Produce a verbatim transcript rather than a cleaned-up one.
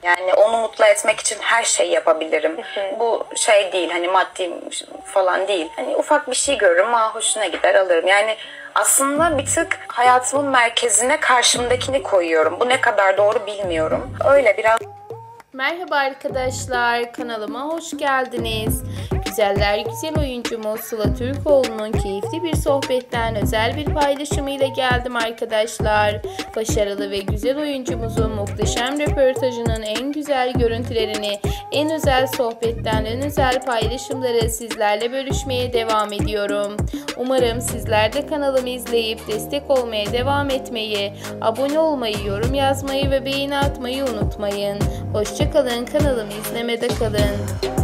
Yani onu mutlu etmek için her şeyi yapabilirim. Hı hı. Bu şey değil, hani maddi falan değil. Hani ufak bir şey görürüm, aa hoşuna gider alırım. Yani aslında bir tık hayatımın merkezine karşımdakini koyuyorum. Bu ne kadar doğru bilmiyorum. Öyle biraz. Merhaba arkadaşlar, kanalıma hoş geldiniz. Güzeller güzel oyuncumuz Sıla Türkoğlu'nun keyifli bir sohbetten özel bir paylaşımıyla geldim arkadaşlar. Başarılı ve güzel oyuncumuzun muhteşem röportajının en güzel görüntülerini, en özel sohbetten en özel paylaşımları sizlerle bölüşmeye devam ediyorum. Umarım sizler de kanalımı izleyip destek olmaya devam etmeyi, abone olmayı, yorum yazmayı ve beğeni atmayı unutmayın. Hoşça kalın, kanalımı izlemede kalın.